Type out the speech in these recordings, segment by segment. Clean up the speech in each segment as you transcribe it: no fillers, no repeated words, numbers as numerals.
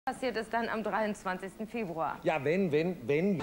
passiert es dann am 23. Februar? Ja, wenn.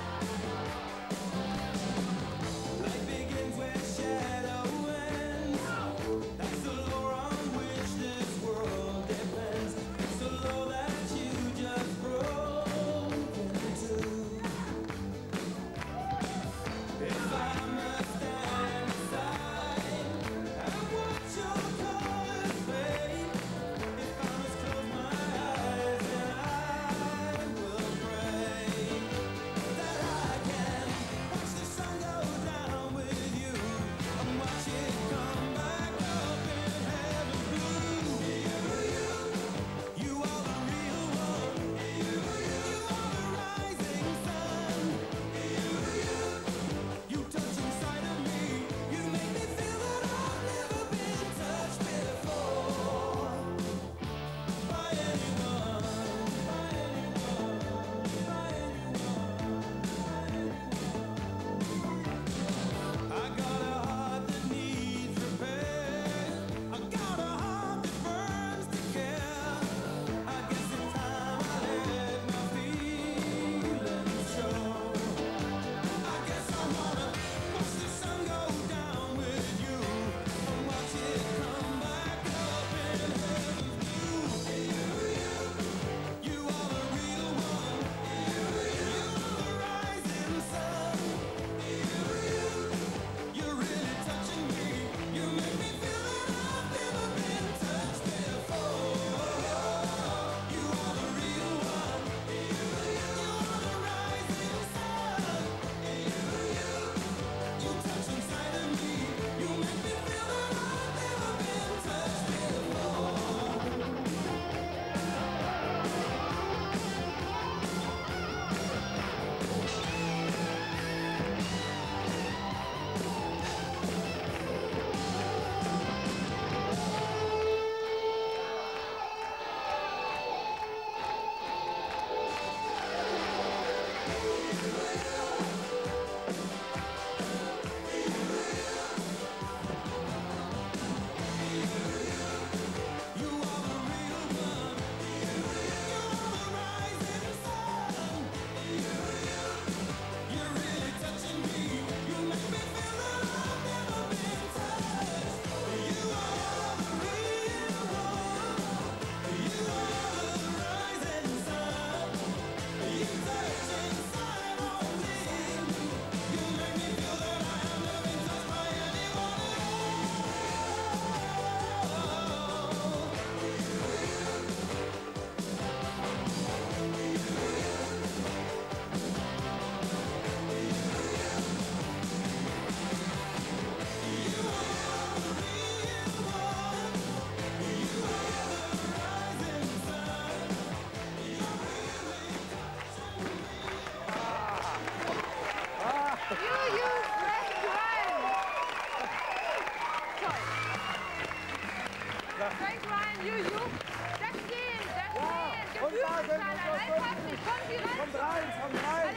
Frank Ryan, Juju, das stehen. Gefühlsskala, leibhaftig, kommen Sie ran. Kommt rein.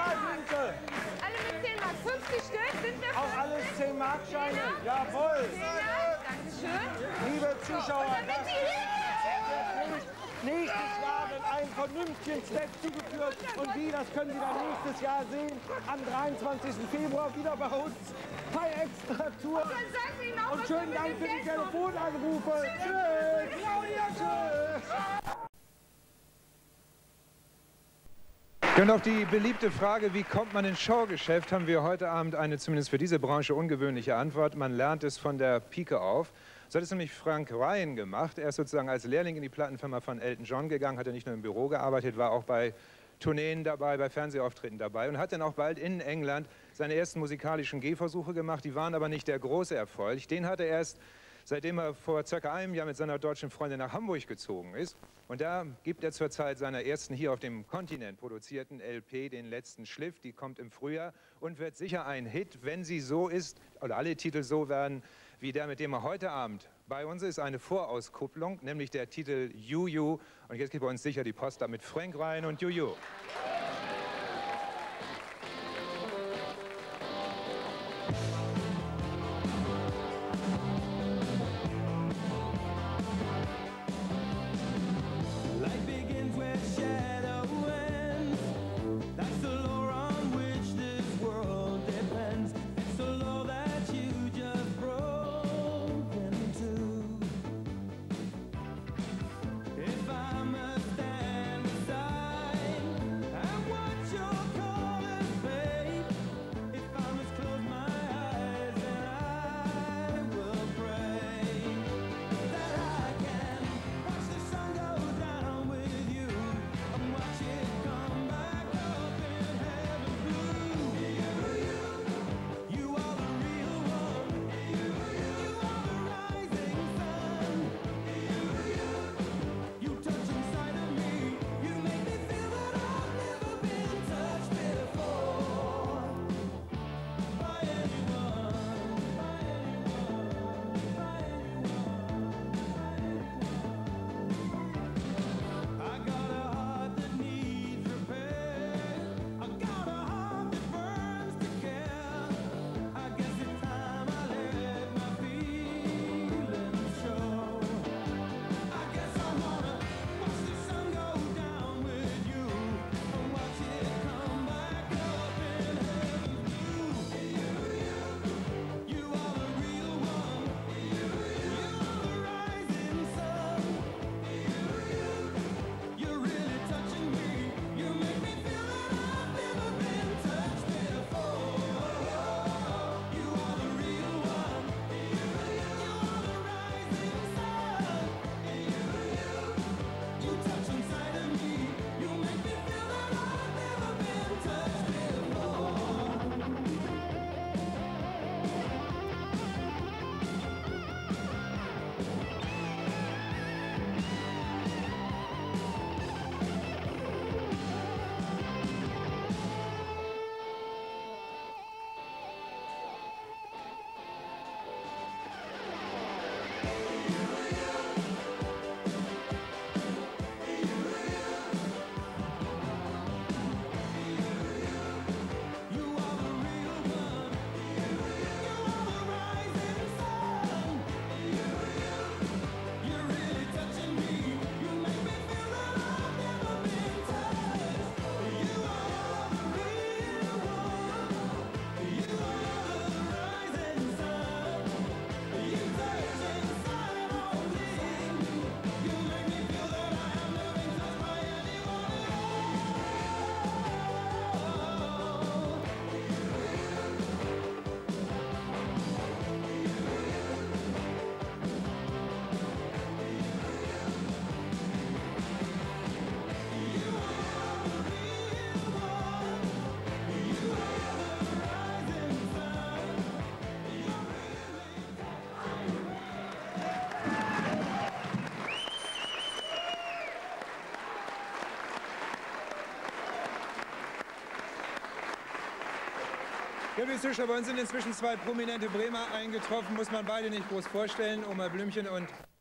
Alle mit 10 Mark. 50 Stück, sind wir 50? Auch alles 10 Markscheine. Jawohl. Dankeschön. Liebe Zuschauer, Und damit das ist nächstes Jahr wird ein vernünftigen Step zugeführt. Und wie, das können Sie dann nächstes Jahr sehen. Am 23. Februar wieder bei uns bei Extra Tour. Und dann sagen Sie noch, Und was schönen wir Dank mit für dem die Geld machen. Telefonanrufe. Tschüss. Claudia, tschüss. Und auf die beliebte Frage, wie kommt man ins Showgeschäft, haben wir heute Abend eine zumindest für diese Branche ungewöhnliche Antwort. Man lernt es von der Pike auf. So hat es nämlich Frank Ryan gemacht. Er ist sozusagen als Lehrling in die Plattenfirma von Elton John gegangen, hat er nicht nur im Büro gearbeitet, war auch bei Tourneen dabei, bei Fernsehauftritten dabei und hat dann auch bald in England seine ersten musikalischen Gehversuche gemacht. Die waren aber nicht der große Erfolg. Den hat er erst, seitdem er vor circa einem Jahr mit seiner deutschen Freundin nach Hamburg gezogen ist. Und da gibt er zurzeit seiner ersten hier auf dem Kontinent produzierten LP den letzten Schliff. Die kommt im Frühjahr und wird sicher ein Hit, wenn sie so ist, oder alle Titel so werden, wie der, mit dem er heute Abend bei uns ist. Eine Vorauskupplung, nämlich der Titel Juju. Und jetzt geht bei uns sicher die Post ab mit Frank Ryan und Juju. Life begins where Ja, liebe Zuschauer, bei uns sind inzwischen zwei prominente Bremer eingetroffen, muss man beide nicht groß vorstellen, Oma Blümchen und